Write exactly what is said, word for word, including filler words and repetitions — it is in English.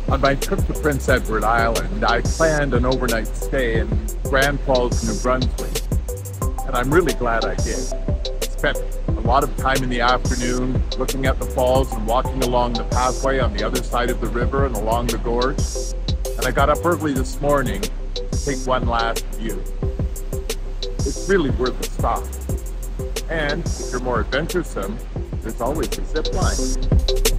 On my trip to Prince Edward Island, I planned an overnight stay in Grand Falls, New Brunswick, and I'm really glad I did. Spent a lot of time in the afternoon looking at the falls and walking along the pathway on the other side of the river and along the gorge, and I got up early this morning to take one last view. It's really worth a stop. And if you're more adventuresome, there's always a zip line.